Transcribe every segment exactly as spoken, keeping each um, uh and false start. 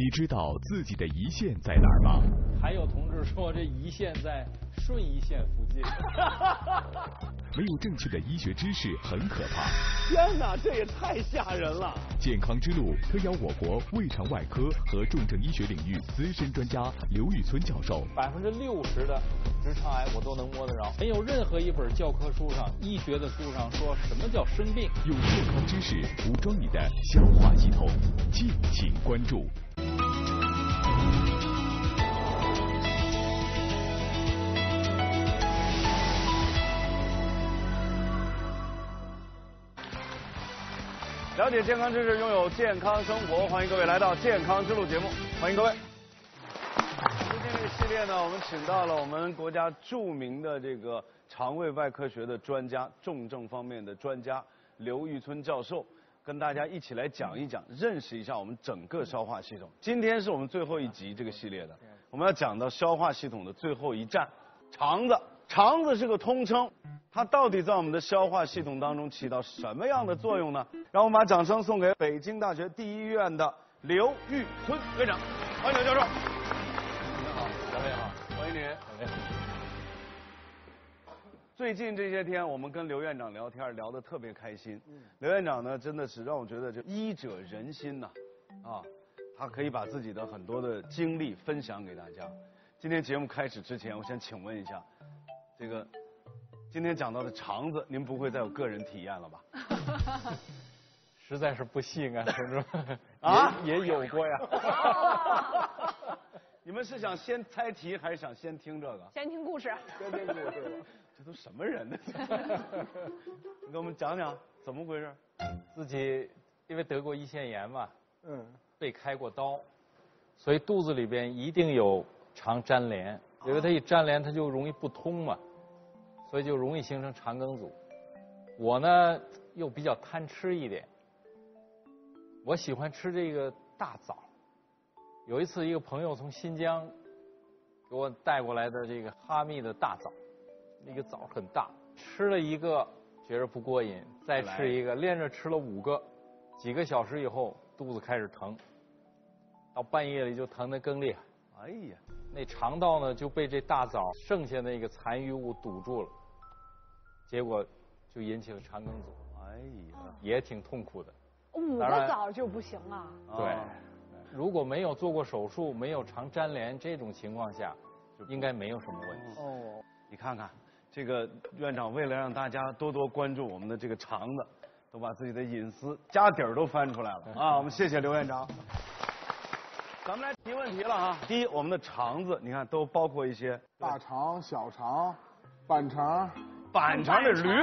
你知道自己的胰腺在哪儿吗？ 还有同志说这胰腺在顺胰腺附近。 没有正确的医学知识很可怕。 天哪，这也太吓人了！ 健康之路特邀我国胃肠外科和重症医学领域资深专家刘玉村教授。 百分之六十的直肠癌我都能摸得着，没有任何一本教科书上、医学的书上说什么叫生病。 用健康知识武装你的消化系统，敬请关注。 了解健康知识，拥有健康生活，欢迎各位来到健康之路节目，欢迎各位。今天这个系列呢，我们请到了我们国家著名的这个肠胃外科学的专家、重症方面的专家刘玉村教授，跟大家一起来讲一讲，认识一下我们整个消化系统。今天是我们最后一集这个系列的，我们要讲到消化系统的最后一站——肠子。肠子是个通称，它到底在我们的消化系统当中起到什么样的作用呢？让我们把掌声送给北京大学第一医院的刘玉村院长，欢迎刘教授。 您好，小伟好， 欢迎您。最近这些天，我们跟刘院长聊天，聊得特别开心。刘院长呢，真的是让我觉得这医者仁心呐，啊，他可以把自己的很多的经历分享给大家。今天节目开始之前，我想请问一下，这个今天讲到的肠子，您不会再有个人体验了吧？ 实在是不幸啊，同志们啊， 也也有过呀。 你们是想先猜题，还是想先听这个？ 先听故事。 先听故事。这都什么人呢？你给我们讲讲怎么回事？ 自己因为得过胰腺炎嘛， 嗯， 被开过刀，所以肚子里边一定有肠粘连，因为它一粘连，它就容易不通嘛，所以就容易形成肠梗阻。我呢又比较贪吃一点，我喜欢吃这个大枣。有一次，一个朋友从新疆给我带过来的这个哈密的大枣，那个枣很大，吃了一个觉着不过瘾，再吃一个，连着吃了五个，几个小时以后肚子开始疼，到半夜里就疼得更厉害。 哎呀， 那肠道呢就被这大枣剩下那个残余物堵住了，结果就引起了肠梗阻。 哎呀， 也挺痛苦的。 五个枣就不行了。 对，如果没有做过手术，没有肠粘连这种情况下，应该没有什么问题。 哦，你看看，这个院长为了让大家多多关注我们的这个肠子，都把自己的隐私家底儿都翻出来了啊！我们谢谢刘院长。咱们来提问题了哈。第一，我们的肠子，你看都包括一些大肠、小肠、板肠、 板肠的驴，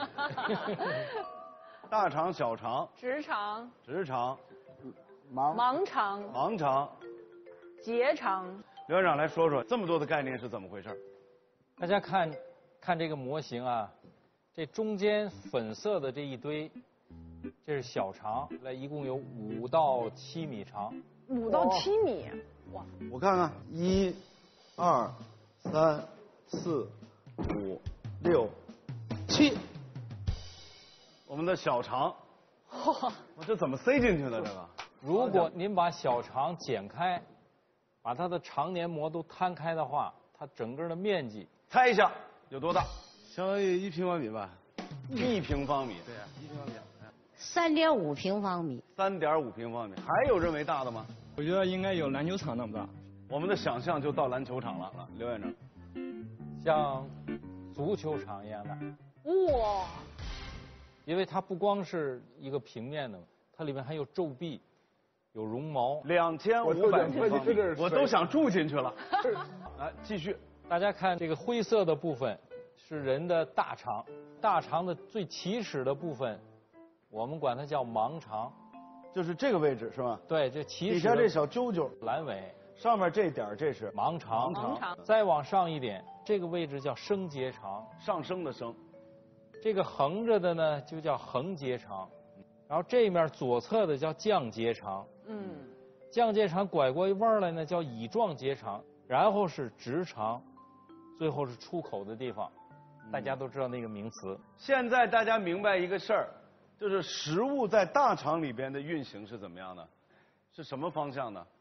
大肠、小肠、 直肠、 直肠、 盲盲肠、 盲肠、 结肠。 刘院长来说说这么多的概念是怎么回事？ 大家看看这个模型啊，这中间粉色的这一堆，这是小肠，来一共有五到七米长。 五到七米，哇！ 我看看，一、二、三、四、五、六、七。我们的小肠， 哇！ 我这怎么塞进去的？这个？ 如果您把小肠剪开，把它的肠黏膜都摊开的话，它整个的面积， 猜一下有多大？ 相当于一平方米吧。 一平方米。 对呀、啊，一平方米。 三点五平方米。 三点五平方米，还有认为大的吗？ 我觉得应该有篮球场那么大。 我们的想象就到篮球场了，刘院长。 像足球场一样大。 哇！ 因为它不光是一个平面的，它里面还有皱壁，有绒毛。 两千五百平方米，我都想住进去了。来，继续。 大家看这个灰色的部分是人的大肠，大肠的最起始的部分，我们管它叫盲肠。 就是这个位置是吧？ 对，这起始底下这小揪揪阑尾， 上面这点这是盲肠。 盲肠。 再往上一点，这个位置叫升结肠， 上升的升。 这个横着的呢就叫横结肠，然后这面左侧的叫降结肠。 嗯。 降结肠拐过一弯来呢叫乙状结肠，然后是直肠，最后是出口的地方。大家都知道那个名词。 现在大家明白一个事儿。就是食物在大肠里边的运行是怎么样的？是什么方向呢？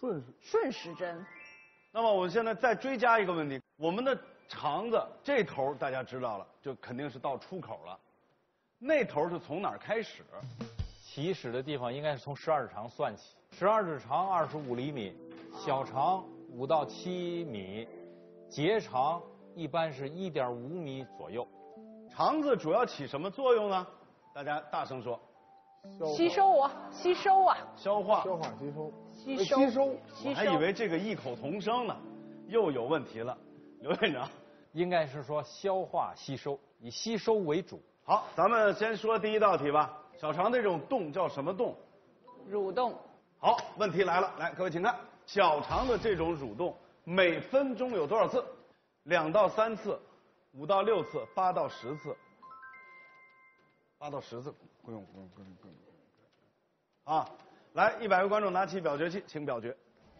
顺时顺时针。 那么我们现在再追加一个问题，我们的肠子这头大家知道了，就肯定是到出口了，那头是从哪儿开始？ 起始的地方应该是从十二指肠算起，十二指肠二十五厘米，小肠五到七米，结肠一般是一点五米左右。 肠子主要起什么作用呢？大家大声说。 吸收啊，吸收啊， 消化。 消化吸收。 吸收。 吸收。 我还以为这个异口同声呢，又有问题了。刘院长， 应该是说消化吸收，以吸收为主。 好，咱们先说第一道题吧。小肠这种洞叫什么洞？ 蠕动。 好，问题来了，来，各位请看，小肠的这种蠕动每分钟有多少次？两到三次，五到六次，八到十次。八到十次，不用不用不用不用。啊，来，一百位观众拿起表决器，请表决。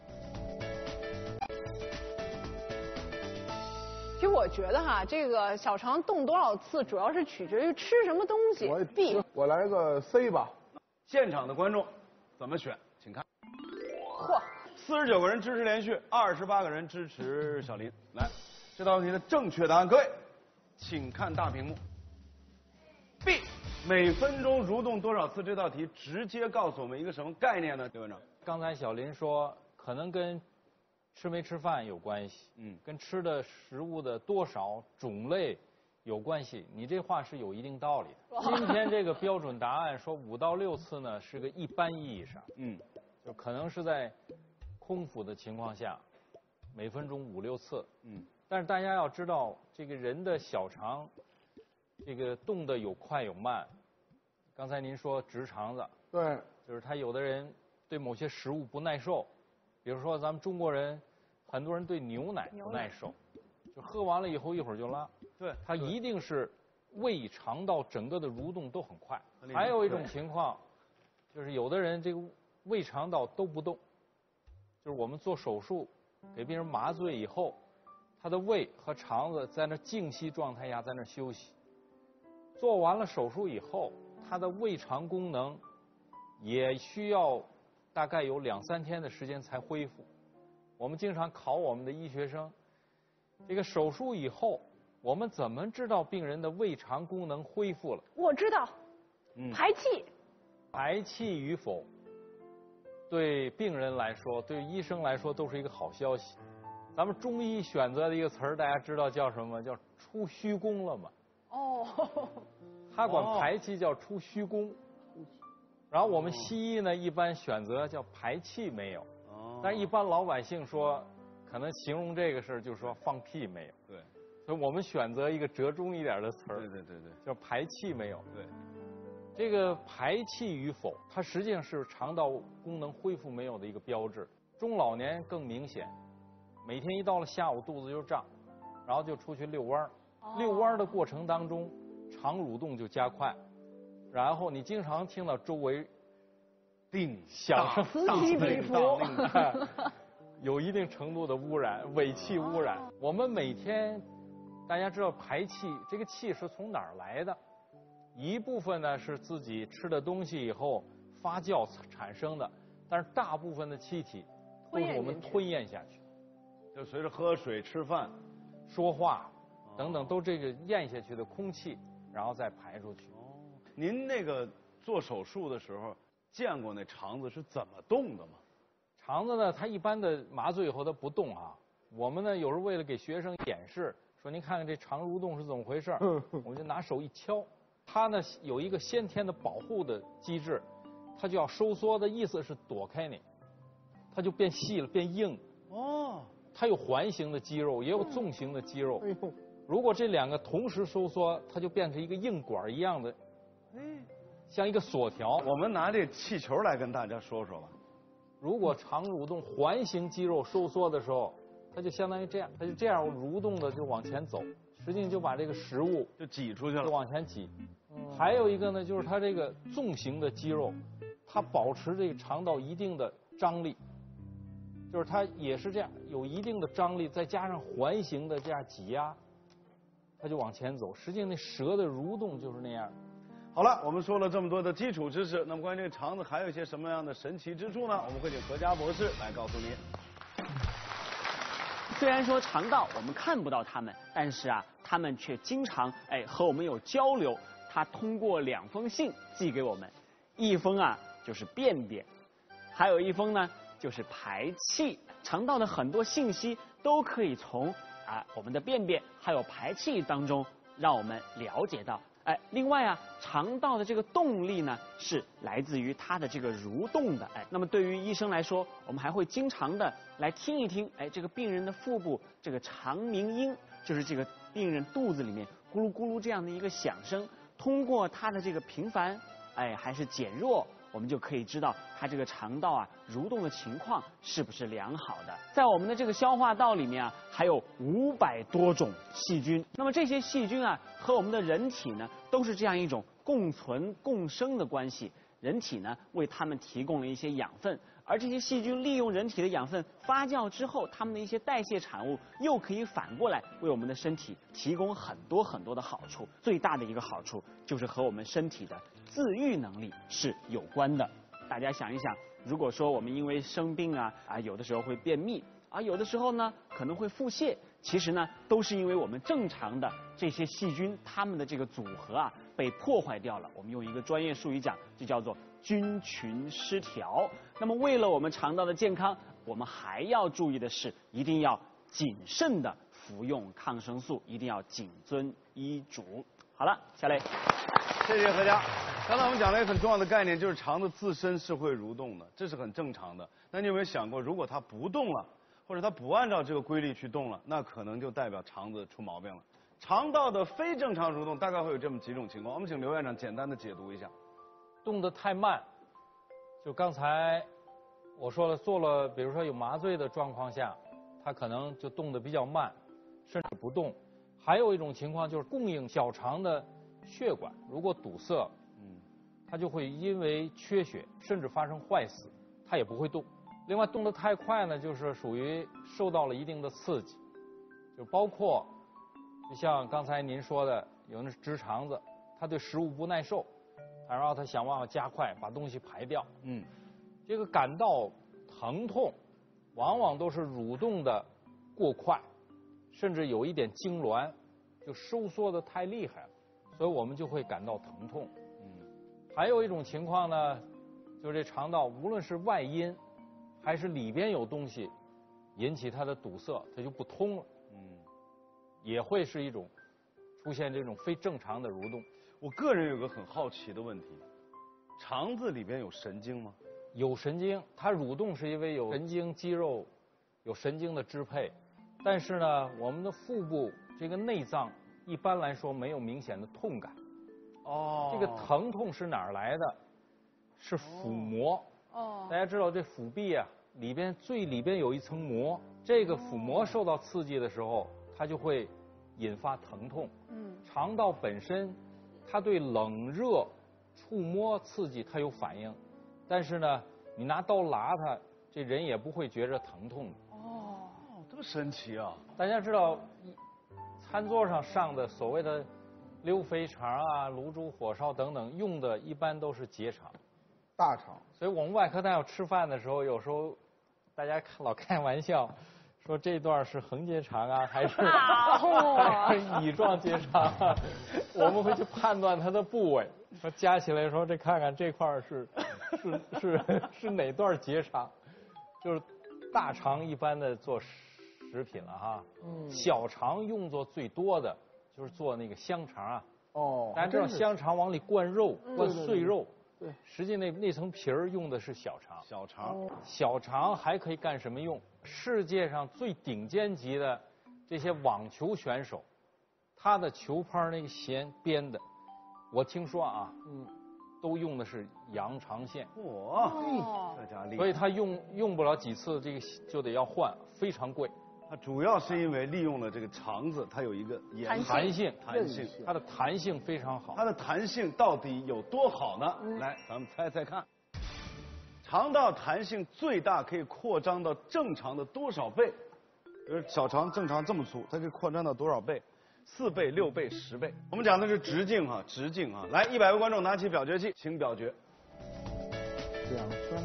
其实我觉得哈，这个小肠动多少次，主要是取决于吃什么东西。 我 B， 我来个 C 吧。 现场的观众怎么选？请看。 嚯， 四十九个人支持连续，二十八个人支持小林。来，这道问题的正确答案，各位，请看大屏幕。B， 每分钟蠕动多少次？这道题直接告诉我们一个什么概念呢？刘院长， 刚才小林说，可能跟吃没吃饭有关系， 嗯， 跟吃的食物的多少种类有关系。你这话是有一定道理的。今天这个标准答案说五到六次呢，是个一般意义上， 嗯， 就可能是在空腹的情况下，每分钟五六次， 嗯， 但是大家要知道，这个人的小肠，这个动的有快有慢。刚才您说直肠子， 对， 就是他有的人对某些食物不耐受，比如说咱们中国人，很多人对牛奶不耐受，就喝完了以后一会儿就拉。 对， 它一定是胃肠道整个的蠕动都很快。 很厉害还有一种情况，就是有的人这个胃肠道都不动，就是我们做手术给病人麻醉以后，他的胃和肠子在那静息状态下在那休息。做完了手术以后，他的胃肠功能也需要大概有两三天的时间才恢复。我们经常考我们的医学生，这个手术以后，我们怎么知道病人的胃肠功能恢复了？ 我知道， 嗯， 排气。 排气与否，对病人来说，对医生来说都是一个好消息。咱们中医选择的一个词儿，大家知道叫什么？叫出虚宫了嘛？ 哦。 他管排气叫出虚宫，然后我们西医呢一般选择叫排气没有，但是一般老百姓说，可能形容这个事儿就是说放屁没有。 对， 所以我们选择一个折中一点的词儿， 对对对对， 叫排气没有。 对， 这个排气与否，它实际上是肠道功能恢复没有的一个标志。中老年更明显，每天一到了下午肚子就胀，然后就出去遛弯儿，遛弯儿的过程当中，肠蠕动就加快，然后你经常听到周围叮响声此起彼伏， 有一定程度的污染，尾气污染。我们每天，大家知道排气，这个气是从哪儿来的？一部分呢是自己吃的东西以后发酵产生的，但是大部分的气体都是我们吞咽下去， 就随着喝水、吃饭、 说话等等，都这个咽下去的空气，然后再排出去。 哦，您那个做手术的时候见过那肠子是怎么动的吗？ 肠子呢，它一般的麻醉以后它不动啊。我们呢有时候为了给学生演示，说您看看这肠蠕动是怎么回事，我们就拿手一敲，它呢有一个先天的保护的机制，它就要收缩的意思是躲开你，它就变细了，变硬。 哦， 它有环形的肌肉，也有纵形的肌肉。 哎呦， 如果这两个同时收缩，它就变成一个硬管一样的，像一个锁条。 我们拿这气球来跟大家说说吧。 如果肠蠕动环形肌肉收缩的时候，它就相当于这样，它就这样蠕动的就往前走，实际上就把这个食物就挤出去就了。 往前挤。还有一个呢，就是它这个纵形的肌肉，它保持这个肠道一定的张力，就是它也是这样有一定的张力，再加上环形的这样挤压，它就往前走。实际上那蛇的蠕动就是那样。 好了，我们说了这么多的基础知识，那么关于这个肠子还有一些什么样的神奇之处呢？我们会请何佳博士来告诉你。 虽然说肠道我们看不到它们，但是啊，它们却经常哎和我们有交流。它通过两封信寄给我们，一封啊就是便便，还有一封呢就是排气。肠道的很多信息都可以从啊我们的便便还有排气当中让我们了解到。哎，另外啊，肠道的这个动力呢，是来自于它的这个蠕动的。哎，那么对于医生来说，我们还会经常的来听一听，哎，这个病人的腹部这个肠鸣音，就是这个病人肚子里面咕噜咕噜这样的一个响声，通过它的这个频繁，哎，还是减弱，我们就可以知道它这个肠道啊蠕动的情况是不是良好的。在我们的这个消化道里面啊，还有五百多种细菌。那么这些细菌啊，和我们的人体呢，都是这样一种共存共生的关系。人体呢，为它们提供了一些养分，而这些细菌利用人体的养分发酵之后，它们的一些代谢产物又可以反过来为我们的身体提供很多很多的好处。最大的一个好处就是和我们身体的自愈能力是有关的。大家想一想，如果说我们因为生病啊啊，有的时候会便秘啊，有的时候呢可能会腹泻，其实呢都是因为我们正常的这些细菌它们的这个组合啊被破坏掉了。我们用一个专业术语讲，就叫做菌群失调。那么为了我们肠道的健康，我们还要注意的是，一定要谨慎的服用抗生素，一定要谨遵医嘱。好了，下来， 谢谢何佳。刚才我们讲了一个很重要的概念，就是肠子自身是会蠕动的，这是很正常的。那你有没有想过，如果它不动了，或者它不按照这个规律去动了，那可能就代表肠子出毛病了。肠道的非正常蠕动大概会有这么几种情况，我们请刘院长简单的解读一下。 动得太慢，就刚才我说了，做了，比如说有麻醉的状况下，它可能就动得比较慢，甚至不动。还有一种情况就是供应小肠的血管如果堵塞，嗯，它就会因为缺血甚至发生坏死，它也不会动。另外，动得太快呢，就是属于受到了一定的刺激，就包括就像刚才您说的，有那直肠子，它对食物不耐受，然后它想办法加快把东西排掉。嗯，这个感到疼痛，往往都是蠕动的过快，甚至有一点痉挛，就收缩的太厉害了，所以我们就会感到疼痛。嗯，还有一种情况呢，就是这肠道无论是外因还是里边有东西引起它的堵塞，它就不通了。嗯，也会是一种出现这种非正常的蠕动。 我个人有个很好奇的问题，肠子里边有神经吗？ 有神经，它蠕动是因为有神经肌肉，有神经的支配。但是呢，我们的腹部这个内脏一般来说没有明显的痛感。哦，这个疼痛是哪儿来的？是腹膜。哦，大家知道这腹壁啊，里边最里边有一层膜，这个腹膜受到刺激的时候，它就会引发疼痛。嗯，肠道本身它对冷热触摸刺激它有反应，但是呢，你拿刀拉它，这人也不会觉着疼痛。 哦，这么神奇啊！ 大家知道，餐桌上上的所谓的溜肥肠啊、卤煮火烧等等，用的一般都是结肠、 大肠。 所以我们外科大夫吃饭的时候，有时候大家老开玩笑，说这段是横结肠啊，还是还是乙状结肠啊？我们会去判断它的部位，说加起来说这看看这块是是是是哪段结肠，就是大肠一般的做食品了哈，嗯，小肠用作最多的就是做那个香肠啊。哦，大家知道香肠往里灌肉，灌碎肉。对，实际那那层皮儿用的是小肠。 小肠，哦、 小肠还可以干什么用？世界上最顶尖级的这些网球选手，他的球拍那个弦编的，我听说啊，嗯，都用的是羊肠线。哇，这家厉害！所以他用用不了几次，这个就得要换，非常贵。 它主要是因为利用了这个肠子，它有一个弹性， 弹性， 它的弹性非常好。 它的弹性到底有多好呢？嗯、来，咱们猜猜看。肠道弹性最大可以扩张到正常的多少倍？比如小肠正常这么粗，它可以扩张到多少倍？ 四倍、六倍、十倍。我们讲的是直径哈，直径哈。来，一百位观众拿起表决器，请表决。 两三。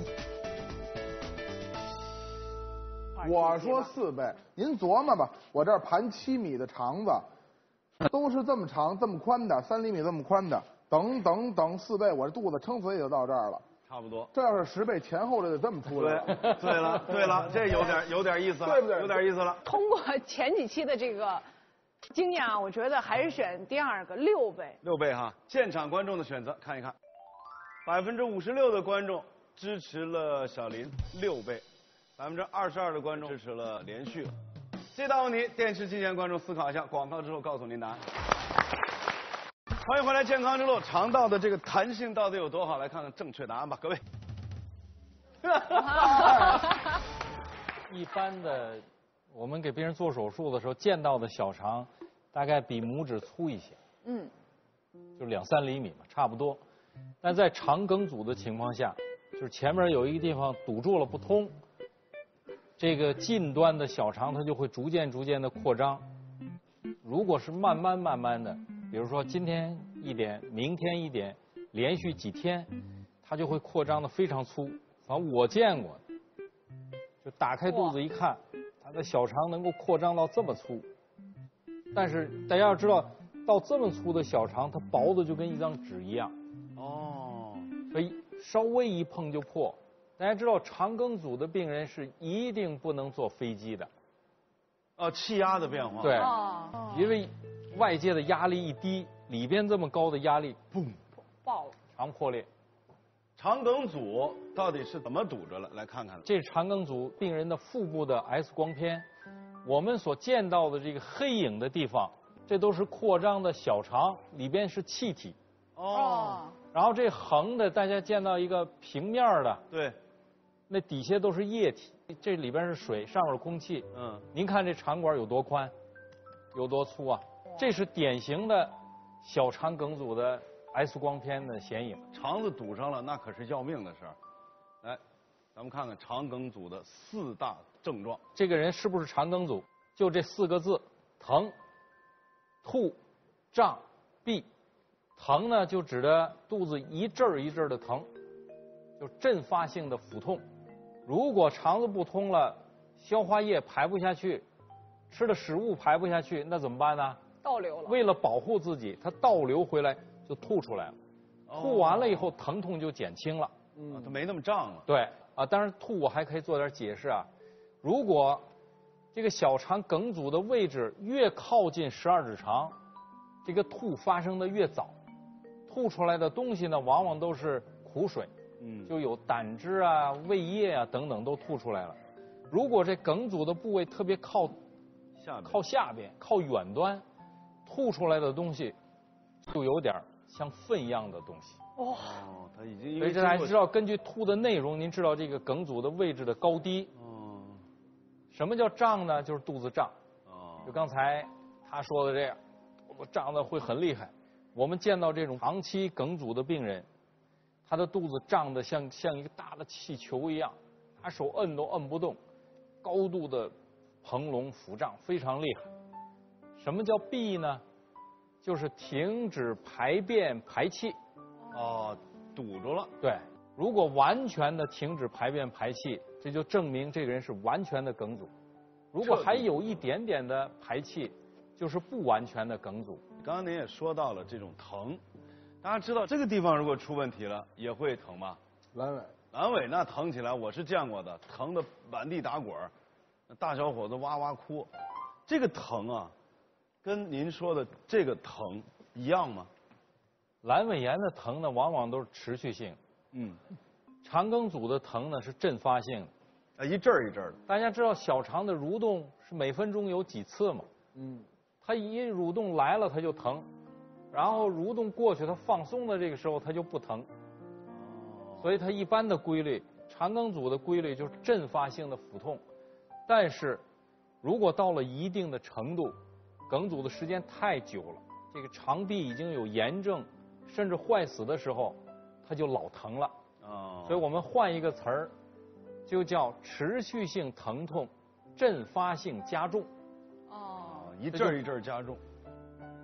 我说四倍，您琢磨吧。我这儿盘七米的肠子，都是这么长、这么宽的，三厘米这么宽的，等等等四倍，我这肚子撑死也就到这儿了。 差不多。 这要是十倍，前后这就这么出来了。 对，对了，对了，这有点有点意思了， 对不对？ 有点意思了。 通过前几期的这个经验啊，我觉得还是选第二个六倍。 六倍哈，现场观众的选择看一看，百分之五十六的观众支持了小林六倍，百分之二十二的观众支持了连续。这道问题，电视机前观众思考一下，广告之后告诉您答案。欢迎回来，健康之路，肠道的这个弹性到底有多好？来看看正确答案吧，各位。 一般的，我们给别人做手术的时候见到的小肠，大概比拇指粗一些， 嗯， 就两三厘米嘛，差不多。但在肠梗阻的情况下，就是前面有一个地方堵住了不通，这个近端的小肠它就会逐渐逐渐的扩张。如果是慢慢慢慢的，比如说今天一点，明天一点，连续几天，它就会扩张的非常粗。反正我见过，就打开肚子一看，它的小肠能够扩张到这么粗。但是大家要知道，到这么粗的小肠，它薄的就跟一张纸一样。 哦， 所以稍微一碰就破。大家知道，肠梗阻的病人是一定不能坐飞机的。 哦，气压的变化。 对， 哦， 因为外界的压力一低，里边这么高的压力，嘣， 爆了， 肠破裂。 肠梗阻到底是怎么堵着了？来看看。 这是肠梗阻病人的腹部的 X 光片，我们所见到的这个黑影的地方，这都是扩张的小肠，里边是气体。 哦。 然后这横的，大家见到一个平面的， 对， 那底下都是液体，这里边是水，上面是空气。 嗯。 您看这肠管有多宽，有多粗啊？这是典型的小肠梗阻的 X 光片的显影。 肠子堵上了，那可是要命的事儿。来，咱们看看肠梗阻的四大症状。 这个人是不是肠梗阻？就这四个字：疼、吐、胀、闭。疼呢，就指的肚子一阵儿一阵儿的疼，就阵发性的腹痛。如果肠子不通了，消化液排不下去，吃的食物排不下去，那怎么办呢？ 倒流了。 为了保护自己，它倒流回来就吐出来了。 哦、 吐完了以后，疼痛就减轻了。 嗯，它没那么胀了。 对啊，当然吐我还可以做点解释啊。如果这个小肠梗阻的位置越靠近十二指肠，这个吐发生的越早。吐出来的东西呢，往往都是苦水，嗯，就有胆汁啊、胃液啊等等都吐出来了。如果这梗阻的部位特别靠下边靠下边、靠远端，吐出来的东西就有点像粪一样的东西。 哦，它已经。 所以这大家知道，根据吐的内容，您知道这个梗阻的位置的高低。哦。什么叫胀呢？就是肚子胀。哦。就刚才他说的这样，我胀的会很厉害。我们见到这种长期梗阻的病人，他的肚子胀得像像一个大的气球一样，拿手摁都摁不动，高度的膨隆腹胀，非常厉害。什么叫闭呢？就是停止排便排气。 哦，堵住了。 对，如果完全的停止排便排气，这就证明这个人是完全的梗阻。如果还有一点点的排气，就是不完全的梗阻。 刚刚您也说到了这种疼，大家知道这个地方如果出问题了也会疼吗？ 阑尾， 阑尾那疼起来我是见过的，疼的满地打滚儿，大小伙子哇哇哭。这个疼啊，跟您说的这个疼一样吗？ 阑尾炎的疼呢，往往都是持续性。嗯，肠梗阻的疼呢是阵发性的， 啊，一阵儿一阵儿的。 大家知道小肠的蠕动是每分钟有几次吗？嗯。它一蠕动来了，它就疼，然后蠕动过去，它放松的这个时候，它就不疼。所以它一般的规律，肠梗阻的规律就是阵发性的腹痛。但是，如果到了一定的程度，梗阻的时间太久了，这个肠壁已经有炎症，甚至坏死的时候，它就老疼了。哦。所以我们换一个词儿，就叫持续性疼痛，阵发性加重。 一阵一阵加重，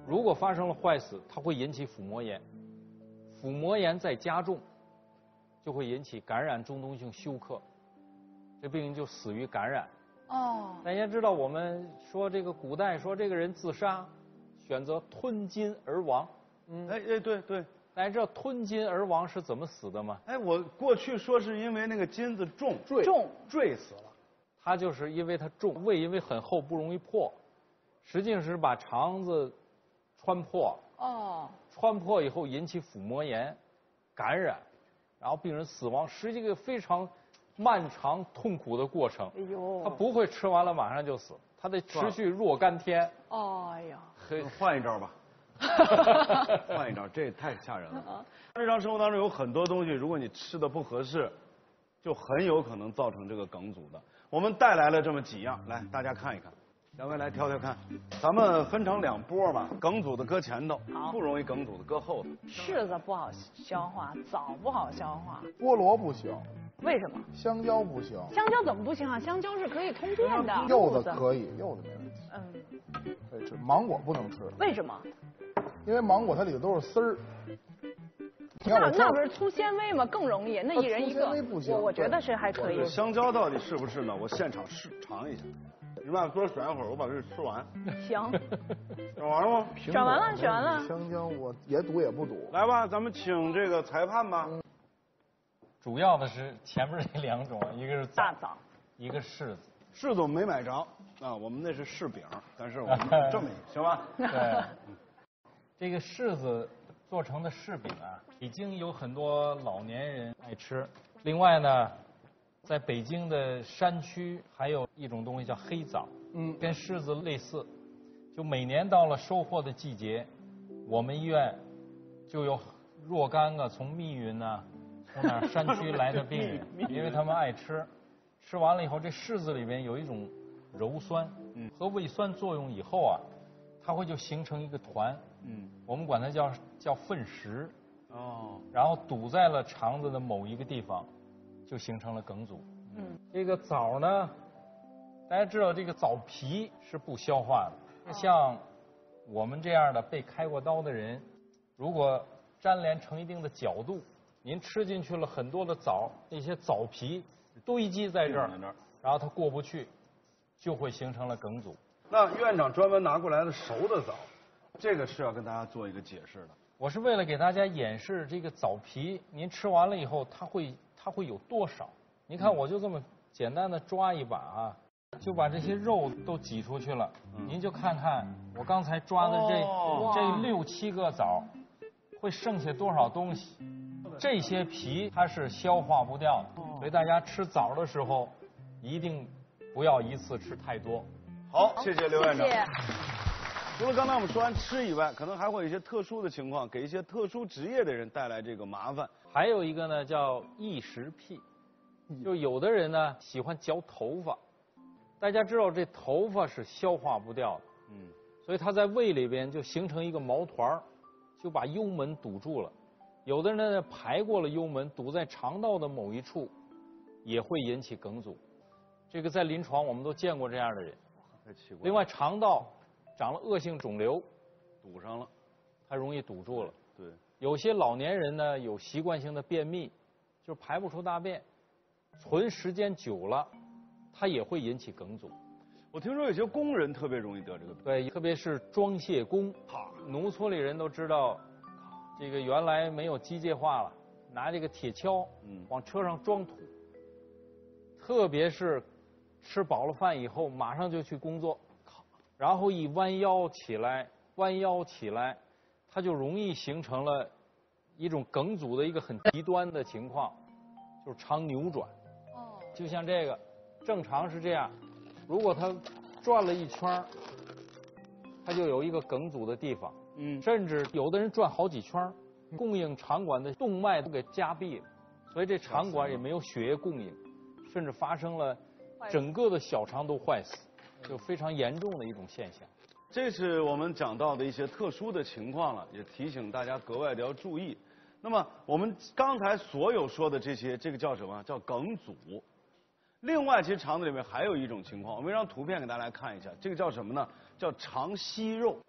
如果发生了坏死，它会引起腹膜炎，腹膜炎再加重，就会引起感染中毒性休克，这病人就死于感染。 哦。 大家知道，我们说这个古代说这个人自杀，选择吞金而亡。 嗯，哎哎，对对。 大家知道吞金而亡是怎么死的吗？ 哎，我过去说是因为那个金子重， 坠重坠死了。 它就是因为它重，胃因为很厚不容易破，实际上是把肠子穿破。 哦。 穿破以后引起腹膜炎，感染，然后病人死亡，是一个非常漫长痛苦的过程。 哎呦。 他不会吃完了马上就死，他得持续若干天。 哦哎呀。 换一招吧。换一招，这也太吓人了。日常生活当中有很多东西，如果你吃的不合适，就很有可能造成这个梗阻的。我们带来了这么几样，来大家看一看，两位来挑挑看。咱们分成两波吧，梗阻的搁前头，不容易梗阻的搁后头。 柿子不好消化，枣不好消化， 菠萝不行。 为什么？ 香蕉不行。 香蕉怎么不行啊？香蕉是可以通便的。 柚子可以，柚子没问题。 嗯。 可以吃，芒果不能吃。 为什么？ 因为芒果它里头都是丝儿。 那那不是粗纤维吗？更容易，那一人一个。我我觉得是还可以。 香蕉到底是不是呢？我现场试尝一下。你们俩多选一会儿，我把这吃完。 行。 选完了吗？ 选完了，选完了。 香蕉我也赌也不赌。 来吧，咱们请这个裁判吧。 主要的是前面这两种，一个是大枣， 一个柿子。 柿子我没买着啊，我们那是柿饼，但是我们这么一行吧？ 对。这个柿子做成的柿饼啊，已经有很多老年人爱吃。另外呢，在北京的山区还有一种东西叫黑枣，嗯，跟柿子类似。就每年到了收获的季节，我们医院就有若干个从密云呢、啊、从哪儿山区来的病人，因为他们爱吃。吃完了以后，这柿子里面有一种鞣酸，嗯，和胃酸作用以后啊，它会就形成一个团，嗯，我们管它叫叫粪石，哦，然后堵在了肠子的某一个地方，就形成了梗阻。嗯，这个枣呢，大家知道这个枣皮是不消化的，像我们这样的被开过刀的人，如果粘连成一定的角度，您吃进去了很多的枣，那些枣皮堆积在这儿，然后它过不去，就会形成了梗阻。 那院长专门拿过来的熟的枣，这个是要跟大家做一个解释的。 我是为了给大家演示这个枣皮，您吃完了以后，它会它会有多少？您看，我就这么简单的抓一把啊，就把这些肉都挤出去了。嗯、您就看看我刚才抓的这、哦、这六七个枣，会剩下多少东西？这些皮它是消化不掉的，哦、所以大家吃枣的时候一定不要一次吃太多。 好，谢谢刘院长。 谢谢。 除了刚才我们说完吃以外，可能还会有一些特殊的情况，给一些特殊职业的人带来这个麻烦。 还有一个呢，叫异食癖，就有的人呢喜欢嚼头发。大家知道这头发是消化不掉的，嗯，所以它在胃里边就形成一个毛团，就把幽门堵住了。有的人呢排过了幽门，堵在肠道的某一处，也会引起梗阻。这个在临床我们都见过这样的人。另外，肠道长了恶性肿瘤， 堵上了， 它容易堵住了。 对， 有些老年人呢有习惯性的便秘，就是排不出大便，存时间久了，它也会引起梗阻。 我听说有些工人特别容易得这个病。 对，特别是装卸工，农村里人都知道，这个原来没有机械化了，拿这个铁锹，嗯，往车上装土。特别是吃饱了饭以后，马上就去工作，然后一弯腰起来，弯腰起来，它就容易形成了一种梗阻的一个很极端的情况，就是肠扭转。哦，就像这个，正常是这样，如果它转了一圈，它就有一个梗阻的地方。嗯，甚至有的人转好几圈，供应肠管的动脉都给夹闭了，所以这肠管也没有血液供应，甚至发生了整个的小肠都坏死，就非常严重的一种现象。 这是我们讲到的一些特殊的情况了，也提醒大家格外的要注意。那么我们刚才所有说的这些，这个叫什么？叫梗阻。另外，其实肠子里面还有一种情况，我们一张图片给大家来看一下，这个叫什么呢？叫肠息肉。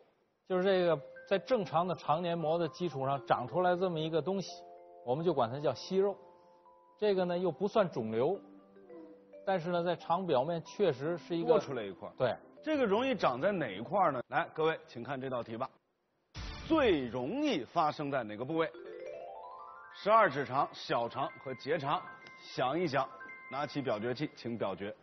就是这个在正常的肠黏膜的基础上长出来这么一个东西，我们就管它叫息肉。这个呢又不算肿瘤，但是呢在肠表面确实是一个多出来一块。 对， 这个容易长在哪一块呢？来，各位请看这道题吧。最容易发生在哪个部位？十二指肠、小肠和结肠，想一想，拿起表决器，请表决。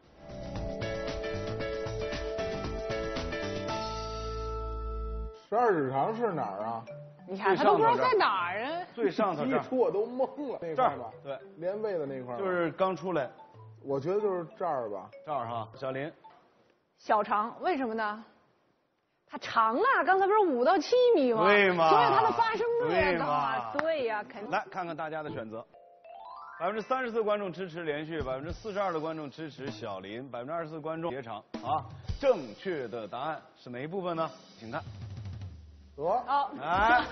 十二指肠是哪儿啊？ 你看他都不知道在哪儿啊。 最上头这儿， 一出我都懵了，那这儿块儿吧？ 对， 连胃的那块儿吧。 就是刚出来， 我觉得就是这儿吧。 这儿哈，小林。 小肠为什么呢？它长啊，刚才不是五到七米吗？ 对嘛？ 所以它的发生率对也高啊。对呀，肯定。 来看看大家的选择。百分之三十四观众支持连续，百分之四十二的观众支持小林，百分之二十四观众结肠啊。正确的答案是哪一部分呢？请看。 得。 哦。 来。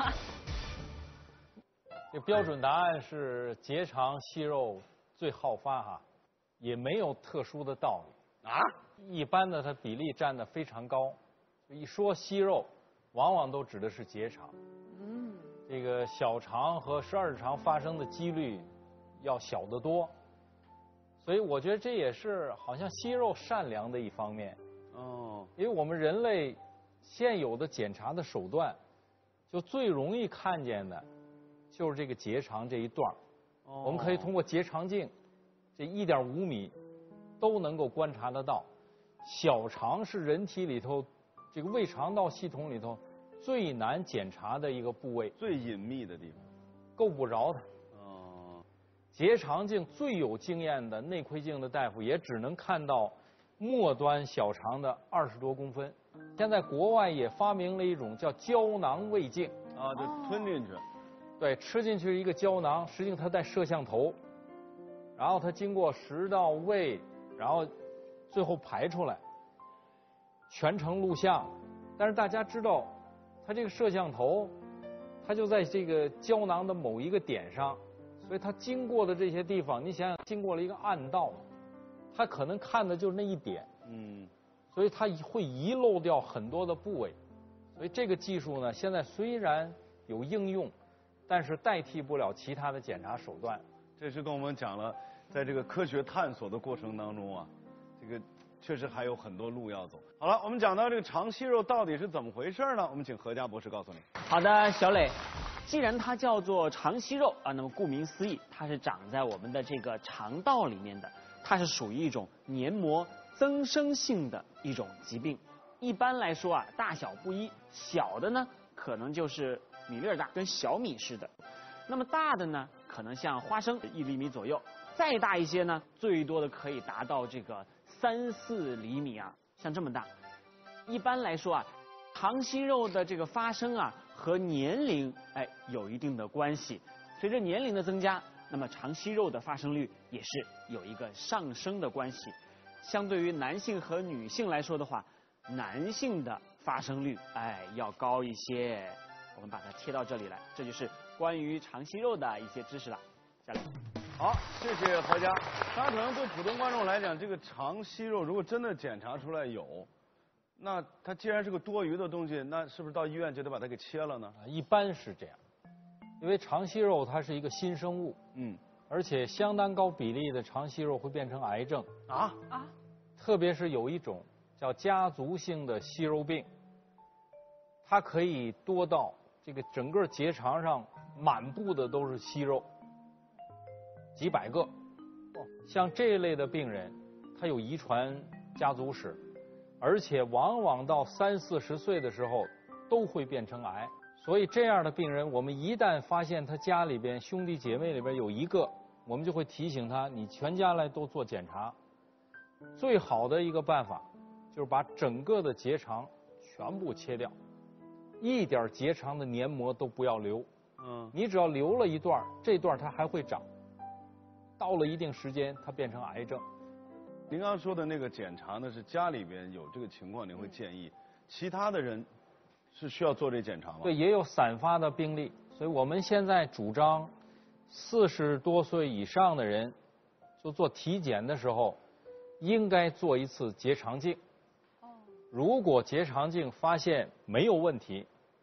这标准答案是结肠息肉最好发哈，也没有特殊的道理啊。 一般的它比例占得非常高，一说息肉，往往都指的是结肠。嗯。这个小肠和十二指肠发生的几率要小得多，所以我觉得这也是好像息肉善良的一方面。 哦。 因为我们人类现有的检查的手段，就最容易看见的。就是这个结肠这一段哦、我们可以通过结肠镜，这一点五米都能够观察得到。小肠是人体里头这个胃肠道系统里头最难检查的一个部位， 最隐秘的地方， 够不着它。 哦， 结肠镜最有经验的内窥镜的大夫也只能看到末端小肠的二十多公分。现在国外也发明了一种叫胶囊胃镜啊，就吞进去。 对，吃进去一个胶囊，实际上它带摄像头，然后它经过食道、胃，然后最后排出来，全程录像。但是大家知道，它这个摄像头，它就在这个胶囊的某一个点上，所以它经过的这些地方，你想想，经过了一个暗道，它可能看的就是那一点，嗯，所以它会遗漏掉很多的部位。所以这个技术呢，现在虽然有应用，但是代替不了其他的检查手段。 这是跟我们讲了，在这个科学探索的过程当中啊，这个确实还有很多路要走。好了，我们讲到这个肠息肉到底是怎么回事呢？我们请何家博士告诉你。 好的，小磊，既然它叫做肠息肉啊，那么顾名思义，它是长在我们的这个肠道里面的，它是属于一种黏膜增生性的一种疾病。一般来说啊，大小不一，小的呢可能就是米粒儿大，跟小米似的。那么大的呢，可能像花生一厘米左右，再大一些呢，最多的可以达到这个三四厘米啊，像这么大。一般来说啊，肠息肉的这个发生啊，和年龄哎有一定的关系。随着年龄的增加，那么肠息肉的发生率也是有一个上升的关系。相对于男性和女性来说的话，男性的发生率哎要高一些。我们把它贴到这里来，这就是关于肠息肉的一些知识了。下来， 好，谢谢何家。当然，可能对普通观众来讲，这个肠息肉如果真的检查出来有，那它既然是个多余的东西，那是不是到医院就得把它给切了呢？ 一般是这样，因为肠息肉它是一个新生物，嗯，而且相当高比例的肠息肉会变成癌症啊啊，特别是有一种叫家族性的息肉病，它可以多到这个整个结肠上满布的都是息肉，几百个。像这类的病人，他有遗传家族史，而且往往到三四十岁的时候都会变成癌。所以这样的病人，我们一旦发现他家里边兄弟姐妹里边有一个，我们就会提醒他，你全家来都做检查。最好的一个办法就是把整个的结肠全部切掉，一点结肠的黏膜都不要留。嗯，你只要留了一段，这段它还会长，到了一定时间它变成癌症。 您刚刚说的那个检查呢，是家里边有这个情况，您会建议其他的人是需要做这检查吗？ 对，也有散发的病例，所以我们现在主张四十多岁以上的人就做体检的时候应该做一次结肠镜。如果结肠镜发现没有问题，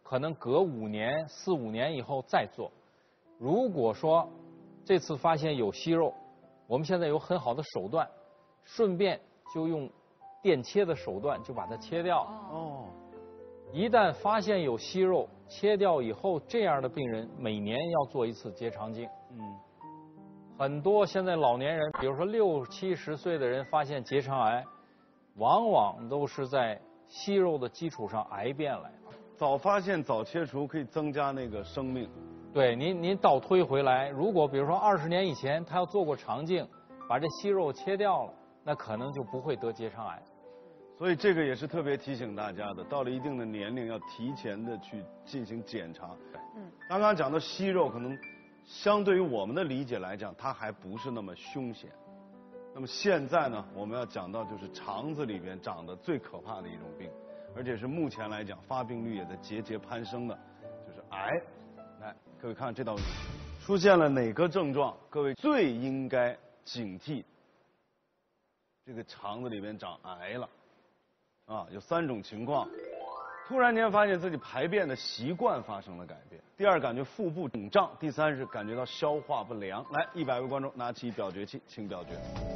可能隔五年、四五年以后再做。如果说这次发现有息肉，我们现在有很好的手段，顺便就用电切的手段就把它切掉。 哦， 一旦发现有息肉，切掉以后，这样的病人每年要做一次结肠镜。 嗯， 很多现在老年人，比如说六七十岁的人发现结肠癌，往往都是在息肉的基础上癌变来的。 早发现早切除可以增加那个生命。 对，您您倒推回来，如果比如说二十年以前他要做过肠镜，把这息肉切掉了，那可能就不会得结肠癌。 所以这个也是特别提醒大家的，到了一定的年龄要提前的去进行检查。 嗯， 刚刚讲的息肉可能相对于我们的理解来讲，它还不是那么凶险。那么现在呢，我们要讲到就是肠子里边长得最可怕的一种病，而且是目前来讲发病率也在节节攀升的，就是癌。来，各位看这道题，出现了哪个症状？各位最应该警惕，这个肠子里边长癌了。啊，有三种情况：突然间发现自己排便的习惯发生了改变；第二，感觉腹部肿胀；第三是感觉到消化不良。来，一百位观众拿起表决器，请表决。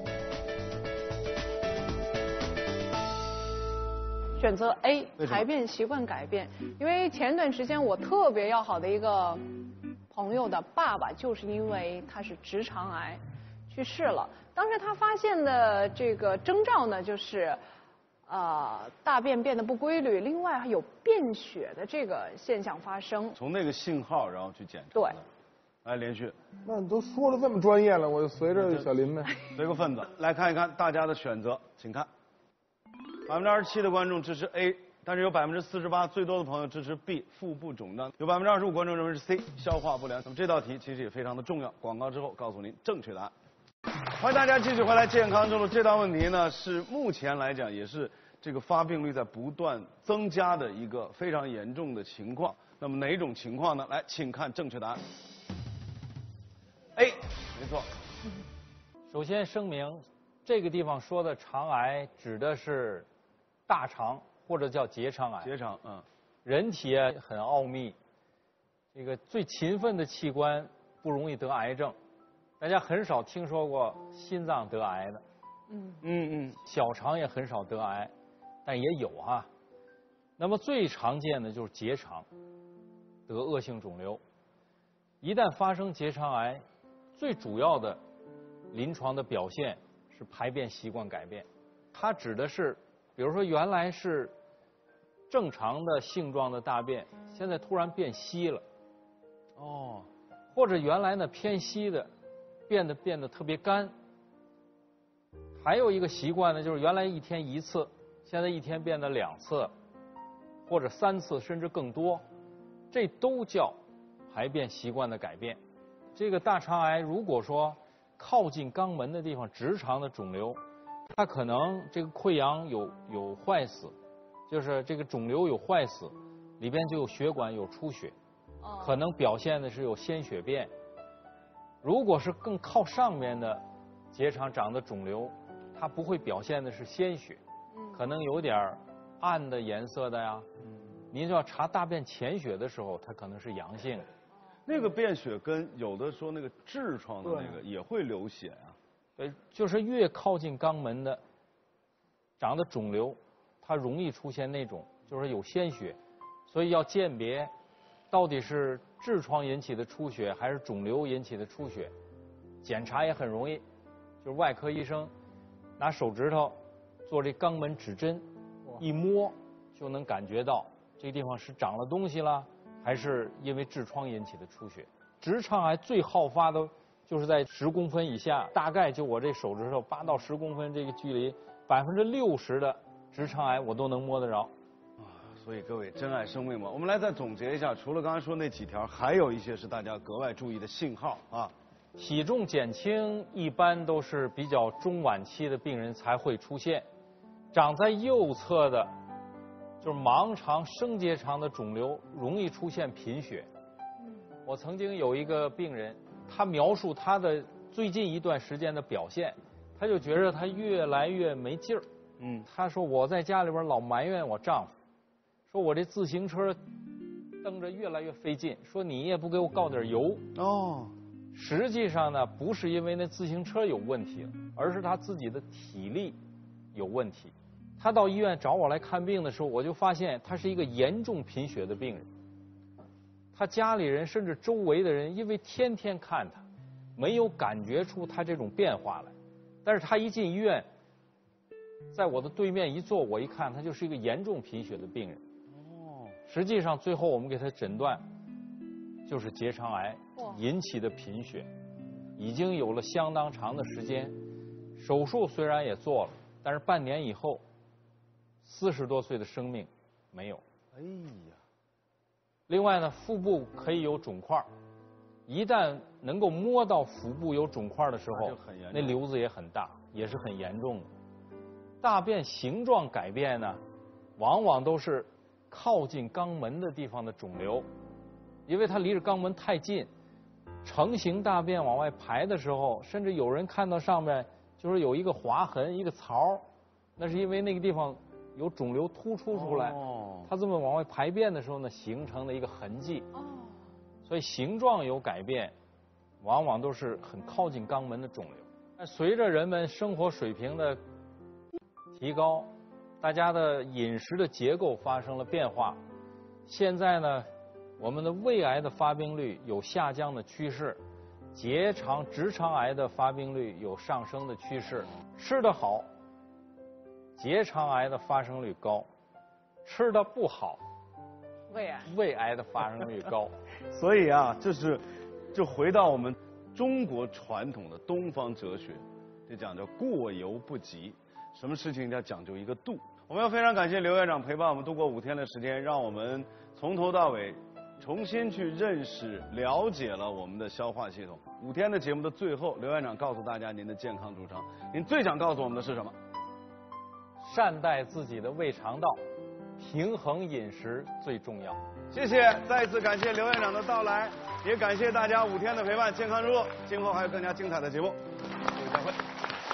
选择 A， 排便习惯改变。因为前段时间我特别要好的一个朋友的爸爸，就是因为他是直肠癌去世了。当时他发现的这个征兆呢，就是呃大便变得不规律，另外还有便血的这个现象发生。 从那个信号然后去检查。 对。 来，连续。 那你都说的这么专业了，我就随着小林呗。 随个份子，来看一看大家的选择，请看。百分之二十七的观众支持 A， 但是有百分之四十八，最多的朋友支持 B， 腹部肿胀。有百分之二十五观众认为是 C， 消化不良。那么这道题其实也非常的重要。广告之后告诉您正确答案。欢迎大家继续回来，健康之路。这道问题呢是目前来讲也是这个发病率在不断增加的一个非常严重的情况。那么哪种情况呢？来，请看正确答案。A， 没错。 首先声明，这个地方说的肠癌指的是大肠或者叫结肠癌。 结肠，嗯。 人体啊很奥秘，这个最勤奋的器官不容易得癌症，大家很少听说过心脏得癌的。 嗯嗯嗯。 小肠也很少得癌，但也有啊。那么最常见的就是结肠得恶性肿瘤。一旦发生结肠癌，最主要的临床的表现是排便习惯改变。它指的是，比如说原来是正常的性状的大便，现在突然变稀了。 哦。 或者原来呢偏稀的，变得变得特别干。还有一个习惯呢，就是原来一天一次，现在一天变得两次，或者三次甚至更多，这都叫排便习惯的改变。这个大肠癌如果说靠近肛门的地方直肠的肿瘤，它可能这个溃疡有有坏死，就是这个肿瘤有坏死，里边就有血管有出血，可能表现的是有鲜血便。如果是更靠上面的结肠长的肿瘤，它不会表现的是鲜血，可能有点暗的颜色的呀。您就要查大便潜血的时候，它可能是阳性。 那个便血跟有的说那个痔疮的那个也会流血啊。 对，就是越靠近肛门的长的肿瘤，它容易出现那种就是有鲜血，所以要鉴别到底是痔疮引起的出血还是肿瘤引起的出血。检查也很容易，就是外科医生拿手指头做这肛门指针，一摸就能感觉到这个地方是长了东西了，还是因为痔疮引起的出血。直肠癌最好发的就是在十公分以下，大概就我这手指头八到十公分这个距离，百分之六十的直肠癌我都能摸得着。 啊，所以各位珍爱生命嘛。我们来再总结一下，除了刚才说那几条，还有一些是大家格外注意的信号啊。 体重减轻一般都是比较中晚期的病人才会出现，长在右侧的，就是盲肠、升结肠的肿瘤容易出现贫血。我曾经有一个病人，他描述他的最近一段时间的表现，他就觉得他越来越没劲儿。 嗯， 他说我在家里边老埋怨我丈夫，说我这自行车蹬着越来越费劲，说你也不给我告点油。 哦， 实际上呢，不是因为那自行车有问题了，而是他自己的体力有问题。他到医院找我来看病的时候，我就发现他是一个严重贫血的病人。他家里人甚至周围的人，因为天天看他，没有感觉出他这种变化来。但是他一进医院，在我的对面一坐，我一看，他就是一个严重贫血的病人。 哦， 实际上最后我们给他诊断，就是结肠癌引起的贫血，已经有了相当长的时间。手术虽然也做了，但是半年以后，四十多岁的生命没有。 哎呀！ 另外呢，腹部可以有肿块，一旦能够摸到腹部有肿块的时候，那瘤子也很大，也是很严重的。大便形状改变呢，往往都是靠近肛门的地方的肿瘤，因为它离着肛门太近，成型大便往外排的时候，甚至有人看到上面就是有一个划痕，一个槽，那是因为那个地方有肿瘤突出出来， 哦， 它这么往外排便的时候呢，形成的一个痕迹。 哦， 所以形状有改变，往往都是很靠近肛门的肿瘤。但随着人们生活水平的提高，大家的饮食的结构发生了变化，现在呢，我们的胃癌的发病率有下降的趋势，结肠直肠癌的发病率有上升的趋势。吃得好，结肠癌的发生率高；吃得不好， 胃癌胃癌的发生率高。 所以啊，这是就回到我们中国传统的东方哲学，就讲究过犹不及，什么事情要讲究一个度。我们要非常感谢刘院长陪伴我们度过五天的时间，让我们从头到尾重新去认识、了解了我们的消化系统。五天的节目的最后，刘院长告诉大家您的健康主张，您最想告诉我们的是什么？ 善待自己的胃肠道，平衡饮食最重要。 谢谢，再一次感谢刘院长的到来，也感谢大家五天的陪伴。健康之路，今后还有更加精彩的节目，各位再会。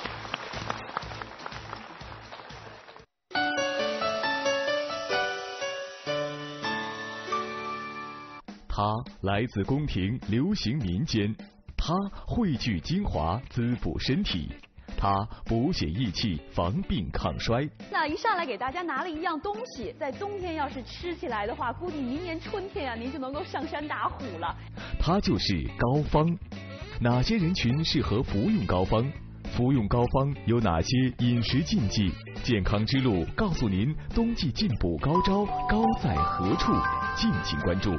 它来自宫廷流行民间，它汇聚精华滋补身体，它补血益气防病抗衰。 那一上来给大家拿了一样东西，在冬天要是吃起来的话，估计明年春天啊您就能够上山打虎了。 它就是膏方。哪些人群适合服用膏方？服用膏方有哪些饮食禁忌？健康之路告诉您，冬季进补高招高在何处？敬请关注。